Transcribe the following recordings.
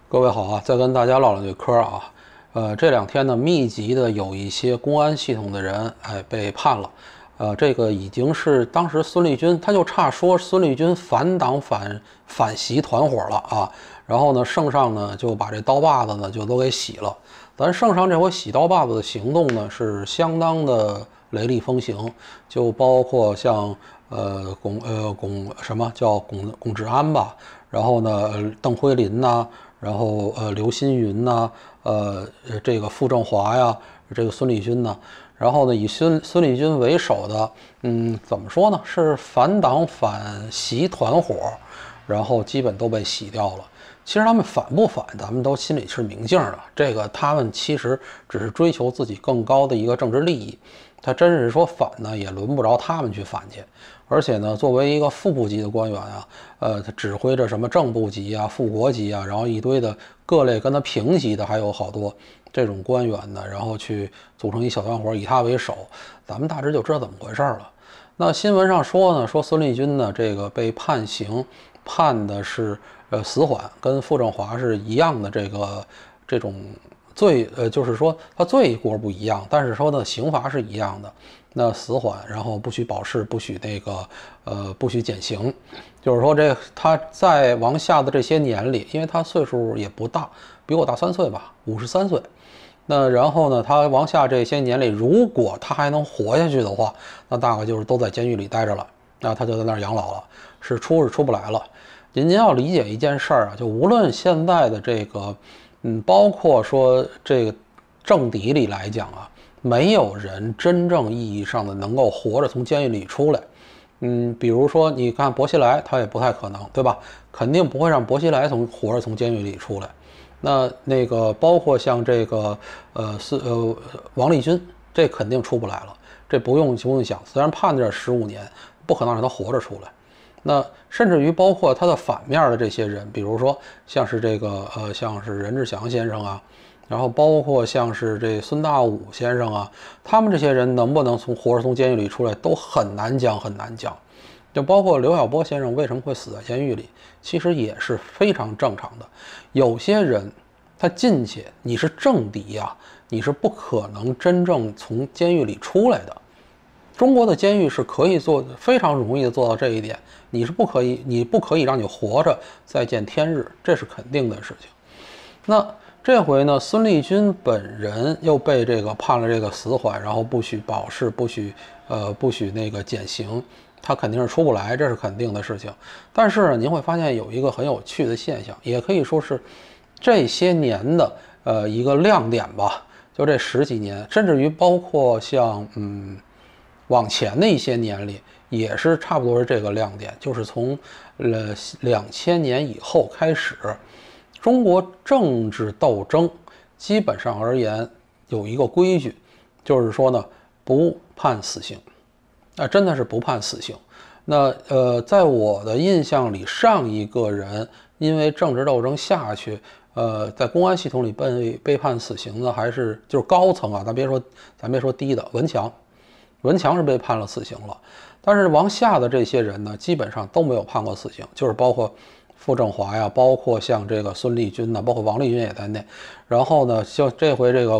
各位好啊，再跟大家唠两句嗑啊。这两天呢，密集的有一些公安系统的人，被判了。这个已经是当时孙立军，他就差说孙立军反党反习团伙了啊。然后呢，圣上呢就把这刀把子呢就都给洗了。咱圣上这回洗刀把子的行动呢是相当的雷厉风行，就包括像龚志安吧，然后呢邓辉林呐。然后刘新云呐，这个傅政华呀，这个孙立军呢，然后呢以孙立军为首的，怎么说呢，是反党反习团伙，然后基本都被洗掉了。其实他们反不反，咱们都心里是明镜的。这个他们其实只是追求自己更高的一个政治利益。他真是说反呢，也轮不着他们去反去。而且呢，作为一个副部级的官员啊，他指挥着什么正部级啊、副国级啊，然后一堆的各类跟他平级的，还有好多这种官员呢，然后去组成一小团伙，以他为首，咱们大致就知道怎么回事了。那新闻上说呢，说孙立军呢，这个被判刑，判的是死缓，跟傅政华是一样的这种罪，就是说他罪过不一样，但是说呢刑罚是一样的。那死缓，然后不许保释，不许不许减刑，就是说他在王下的这些年里，因为他岁数也不大，比我大3岁吧，53岁。那然后呢，他王下这些年里，如果他还能活下去的话，那大概就是都在监狱里待着了，那他就在那儿养老了，是出不来了。您要理解一件事儿啊，就无论现在的这个，包括说这个政敌里来讲啊。没有人真正意义上的能够活着从监狱里出来，比如说你看薄熙来，他也不太可能，对吧？肯定不会让薄熙来活着从监狱里出来。那个包括像这个王立军，这肯定出不来了，这不用想。虽然判这15年，不可能让他活着出来。那甚至于包括他的反面的这些人，比如说像是像是任志强先生啊。然后包括像是这孙大武先生啊，他们这些人能不能活着从监狱里出来，都很难讲。就包括刘晓波先生为什么会死在监狱里，其实也是非常正常的。有些人他进去，你是政敌呀，你是不可能真正从监狱里出来的。中国的监狱是可以非常容易的做到这一点，你不可以让你活着再见天日，这是肯定的事情。那这回呢，孙立军本人又被这个判了这个死缓，然后不许保释，不许那个减刑，他肯定是出不来，这是肯定的事情。但是呢，您会发现有一个很有趣的现象，也可以说是这些年的一个亮点吧。就这10几年，甚至于包括像往前的一些年里，也是差不多是这个亮点，就是从2000年以后开始。中国政治斗争基本上而言有一个规矩，就是说呢，不判死刑，真的是不判死刑。那在我的印象里，上一个人因为政治斗争下去，在公安系统里被判死刑的就是高层啊，咱别说低的，文强是被判了死刑了，但是往下的这些人呢，基本上都没有判过死刑，就是包括傅政华呀，包括像这个孙立军呐，包括王立军也在内。然后呢，就这回这个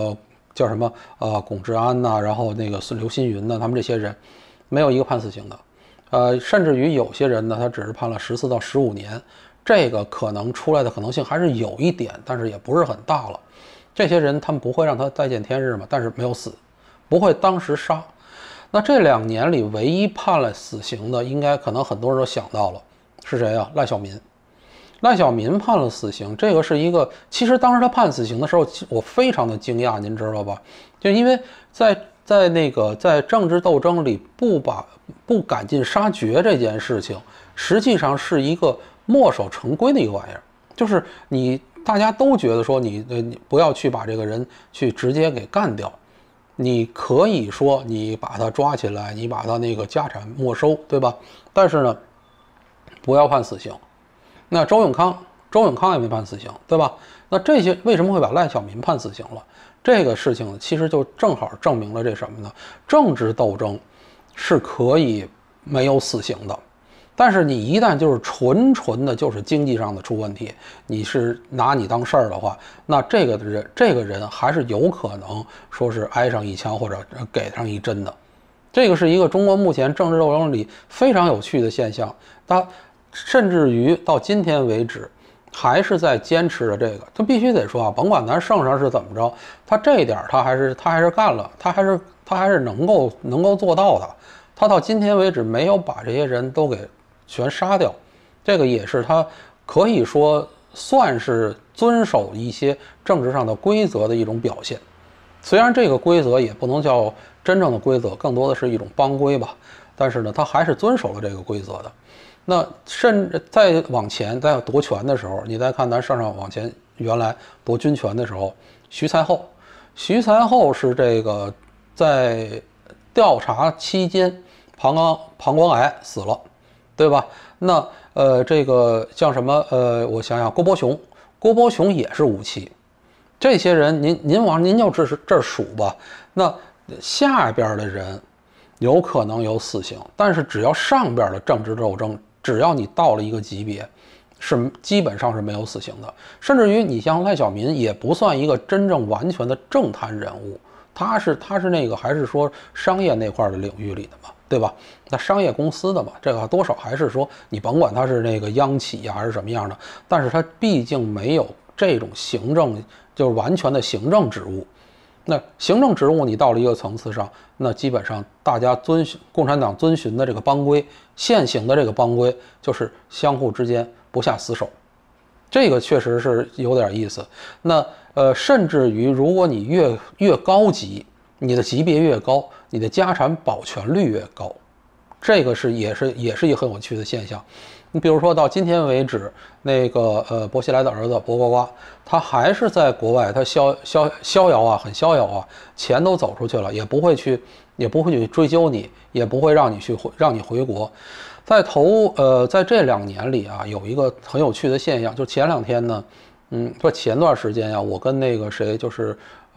龚志安呐，然后那个刘新云呐，他们这些人没有一个判死刑的。甚至于有些人呢，他只是判了14到15年，这个可能出来的可能性还是有一点，但是也不是很大了。这些人他们不会让他再见天日嘛，但是没有死，不会当时杀。那这2年里唯一判了死刑的，应该可能很多人都想到了。是谁啊？赖小民判了死刑，这个是一个，其实当时他判死刑的时候，我非常的惊讶，您知道吧？就因为在政治斗争里不赶尽杀绝这件事情，实际上是一个墨守成规的一个玩意儿，就是大家都觉得说你不要去把这个人去直接给干掉，你可以说你把他抓起来，你把他那个家产没收，对吧？但是呢，不要判死刑。那周永康也没判死刑，对吧？那这些为什么会把赖小民判死刑了？这个事情呢，其实就正好证明了这什么呢？政治斗争是可以没有死刑的。 但是你一旦就是纯的就是经济上的出问题，你是拿你当事儿的话，那这个人还是有可能说是挨上一枪或者给上一针的。这个是一个中国目前政治斗争里非常有趣的现象，它甚至于到今天为止还是在坚持着这个。他必须得说啊，甭管咱圣上是怎么着，他这一点他还是干了，他还是能够做到的。他到今天为止没有把这些人都给全杀掉，这个也是他可以说算是遵守一些政治上的规则的一种表现。虽然这个规则也不能叫真正的规则，更多的是一种帮规吧，但是呢，他还是遵守了这个规则的。那甚至再往前，在夺权的时候，你再看咱上往前，原来夺军权的时候，徐才厚是这个在调查期间膀胱癌死了，对吧？那这个像什么我想想，郭伯雄也是无期。这些人您就这儿数吧。那下边的人有可能有死刑，但是只要上边的政治斗争，只要你到了一个级别，是基本上是没有死刑的。甚至于你像赖小民也不算一个真正完全的政坛人物，他是那个还是说商业那块的领域里的嘛，对吧？那商业公司的嘛，这个多少还是说你甭管他是那个央企呀还是什么样的，但是他毕竟没有这种行政，就是完全的行政职务。那行政职务你到了一个层次上，那基本上大家共产党遵循的这个帮规，现行的这个帮规就是相互之间不下死手，这个确实是有点意思。那甚至于如果你越高级，你的级别越高，你的家产保全率越高，这个也是一个很有趣的现象。你比如说到今天为止，那个薄熙来的儿子薄瓜瓜，他还是在国外，他逍遥啊，很逍遥啊，钱都走出去了，也不会去追究你，也不会让你回国。在这2年里啊，有一个很有趣的现象，就前2天呢，说前段时间呀，我跟那个谁，就是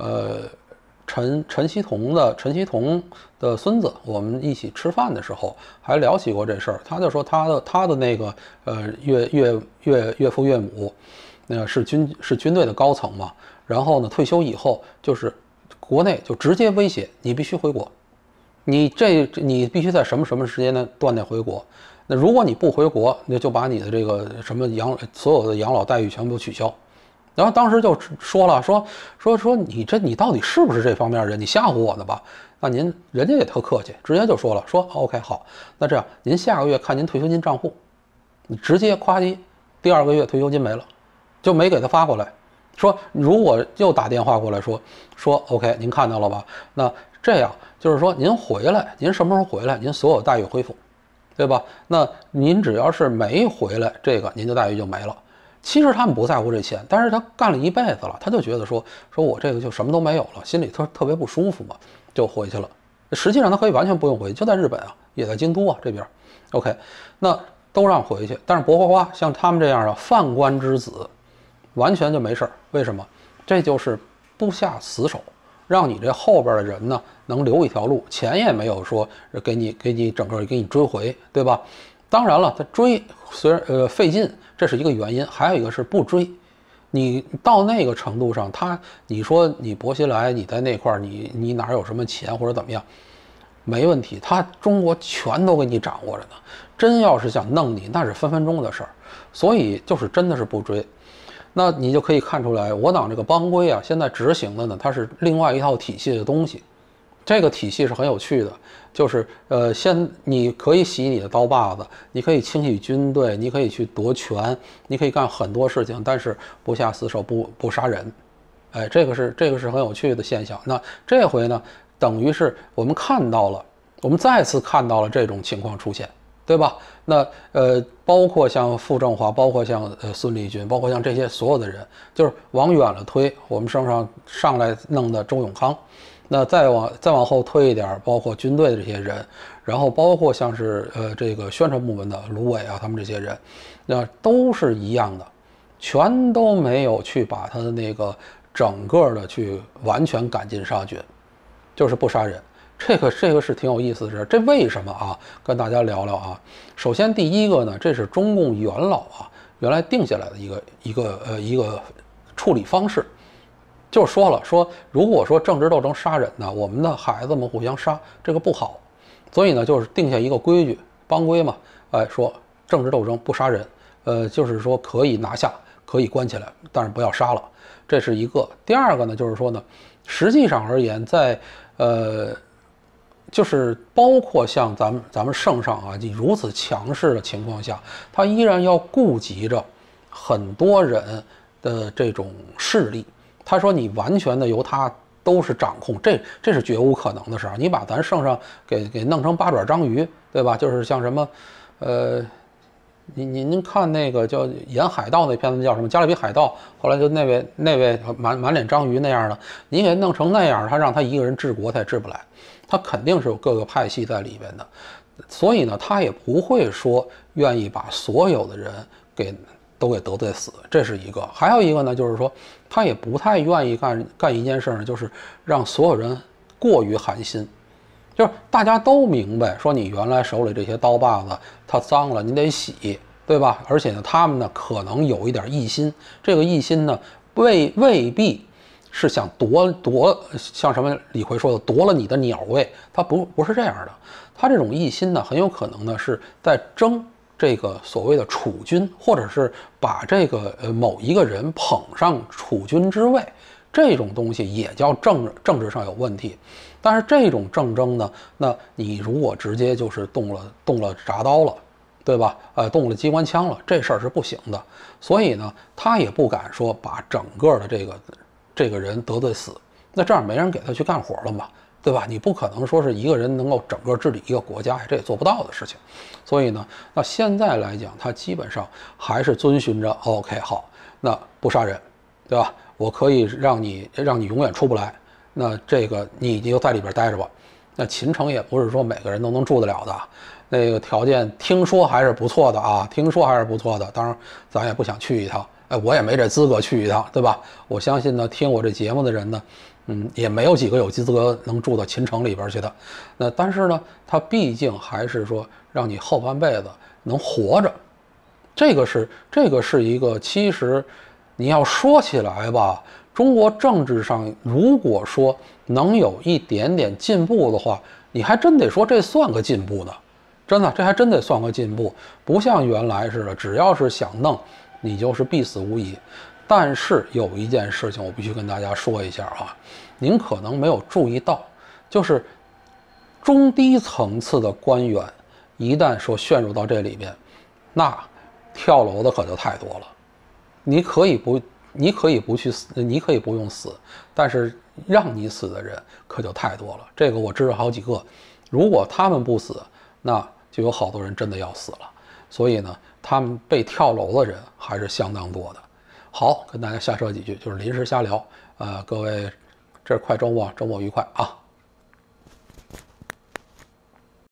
陈希同的孙子，我们一起吃饭的时候还聊起过这事儿。他就说他的那个岳父岳母，是军队的高层嘛。然后呢，退休以后就是国内就直接威胁你必须回国，你必须在什么时间段内回国。那如果你不回国，那就把你的这个什么所有的养老待遇全部取消。然后当时就说了，说你到底是不是这方面人？你吓唬我呢吧？那人家也特客气，直接就说了，说 OK 好，那这样您下个月看您退休金账户，你直接夸叽，第2个月退休金没了，就没给他发过来。说如果又打电话过来说 OK 您看到了吧？那这样就是说您回来，您什么时候回来，您所有待遇恢复，对吧？那您只要是没回来，这个您的待遇就没了。其实他们不在乎这钱，但是他干了一辈子了，他就觉得说我这个就什么都没有了，心里特别不舒服嘛，就回去了。实际上他可以完全不用回去，就在日本啊，也在京都啊这边。OK， 那都让回去，但是薄瓜瓜像他们这样的犯官之子，完全就没事儿。为什么？这就是不下死手，让你这后边的人呢能留一条路，钱也没有说给你整个给你追回，对吧？当然了，他追虽然费劲，这是一个原因，还有一个是不追。你到那个程度上，你说你薄熙来你在那块儿，你哪有什么钱或者怎么样，没问题，他中国全都给你掌握着呢。真要是想弄你，那是分分钟的事儿。所以就是真的是不追。那你就可以看出来，我党这个帮规啊，现在执行的呢，它是另外一套体系的东西。这个体系是很有趣的，就是你可以洗你的刀把子，你可以清洗军队，你可以去夺权，你可以干很多事情，但是不下死手，不杀人。哎，这个是很有趣的现象。那这回呢，等于是我们再次看到了这种情况出现，对吧？那包括像傅政华，包括像孙立军，包括像这些所有的人，就是往远了推，我们上来弄的周永康。那再往后推一点，包括军队的这些人，然后包括像是这个宣传部门的卢伟啊，他们这些人，那都是一样的，全都没有去把他的那个整个的去完全赶尽杀绝，就是不杀人。 这个是挺有意思的事，这为什么啊？跟大家聊聊啊。首先第一个呢，这是中共元老啊原来定下来的一个处理方式，就说了说，如果说政治斗争杀人呢，我们的孩子们互相杀，这个不好，所以呢就是定下一个规矩，帮规嘛，说政治斗争不杀人，就是说可以拿下，可以关起来，但是不要杀了，这是一个。第二个呢，就是说呢，实际上而言，在就是包括像咱们圣上啊，你如此强势的情况下，他依然要顾及着很多人的这种势力。他说你完全的由他都是掌控，这是绝无可能的事儿。你把咱圣上给弄成八爪章鱼，对吧？就是像什么，您看那个叫演海盗那片子叫什么《加勒比海盗》，后来就那位满脸章鱼那样的，你给弄成那样，他让他一个人治国他也治不来。他肯定是有各个派系在里边的，所以呢，他也不会说愿意把所有的人都给得罪死，这是一个。还有一个呢，就是说他也不太愿意干一件事呢，就是让所有人过于寒心。就是大家都明白，说你原来手里这些刀把子它脏了，你得洗，对吧？而且呢，他们呢可能有一点异心，这个异心呢未必是想像什么李逵说的夺了你的鸟位，他不是这样的。他这种异心呢，很有可能呢是在争这个所谓的储君，或者是把这个某一个人捧上储君之位，这种东西也叫政治上有问题。但是这种政争呢，那你如果直接就是动了铡刀了，对吧？动了机关枪了，这事儿是不行的。所以呢，他也不敢说把整个的这个人得罪死，那这样没人给他去干活了嘛，对吧？你不可能说是一个人能够整个治理一个国家，这也做不到的事情。所以呢，那现在来讲，他基本上还是遵循着 OK 好，那不杀人，对吧？我可以让你永远出不来，那这个你就在里边待着吧。那秦城也不是说每个人都能住得了的，那个条件听说还是不错的啊，听说还是不错的。当然，咱也不想去一趟。我也没这资格去一趟，对吧？我相信呢，听我这节目的人呢，也没有几个有资格能住到秦城里边去的。那但是呢，他毕竟还是说让你后半辈子能活着，这个是一个，其实你要说起来吧，中国政治上如果说能有一点点进步的话，你还真得说这算个进步呢。真的，这还真得算个进步，不像原来似的，只要是想弄，你就是必死无疑。但是有一件事情我必须跟大家说一下啊，您可能没有注意到，就是中低层次的官员一旦说陷入到这里边，那跳楼的可就太多了。你可以不去死，你可以不用死，但是让你死的人可就太多了。这个我知道好几个，如果他们不死，那就有好多人真的要死了。所以呢，他们被跳楼的人还是相当多的。好，跟大家瞎说几句，就是临时瞎聊。各位，这快周末，周末愉快啊！